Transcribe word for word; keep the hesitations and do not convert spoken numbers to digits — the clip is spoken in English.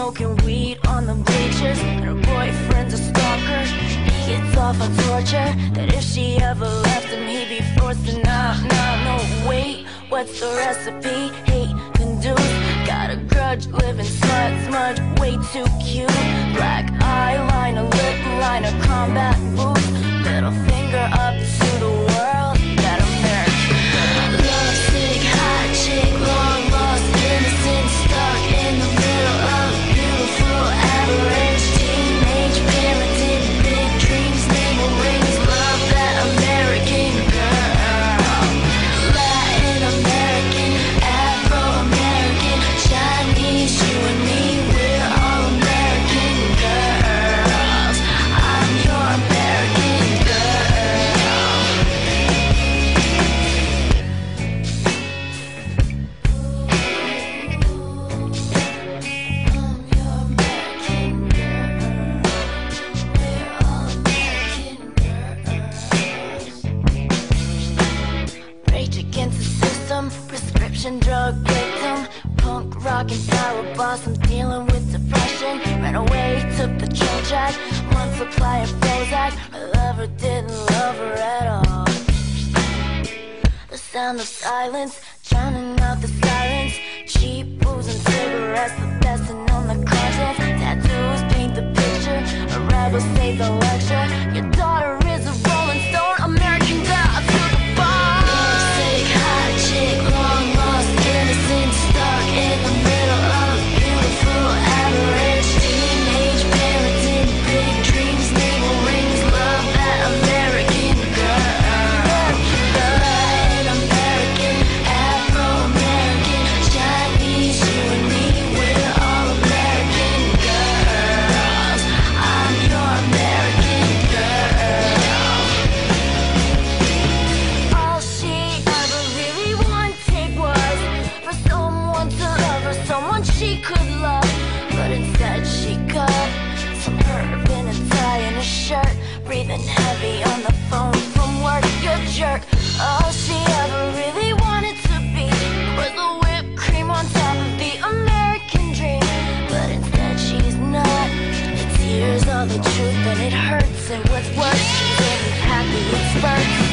smoking weed on the bleachers, and her boyfriend's a stalker. He gets off on torture, that if she ever left him, he'd be forced to not, not, no, wait. What's the recipe? Hate induced. Got a grudge, living slut, smudge, way too cute. Black eyeliner, lip liner, combat boots. Middle finger up to the world. That American love sick, hot chick, long lost, innocent, stuck in the middle of a beautiful average. Teenage parenting, big dreams, navel rings. Love that American girl. Latin American, Afro American, Chinese, you and me, we're all American girls. I'm your American girl. Rage against the system, prescription drug victim, punk rock and power boss. I'm dealing with depression. Ran away, took the train track, one supply of prozac. My lover didn't love her at all. The sound of silence, drowning out the sirens. Cheap booze and cigarettes, the lesson on the conscience. Tattoos paint the picture, a rebel save the lecture. Your daughter is a rolling stone, American girl to the bone. Love sick, hot chick, long lost, innocent, stuck in the middle of a beautiful average. Teenage parenting, big dreams, navel rings. Love that American girl. Latin American, Afro American, Chinese, you and me, we're all American girls. I'm your American girl. All she ever really wanted was for someone to love her, someone she could love. But instead she got some herb in a tie and a shirt, breathing heavy on the phone from work. You jerk. All she ever really wanted to be was the whipped cream on top of the American dream. But instead she's not. It's years of the truth and it hurts. And what's worse, she's only happy in spurts.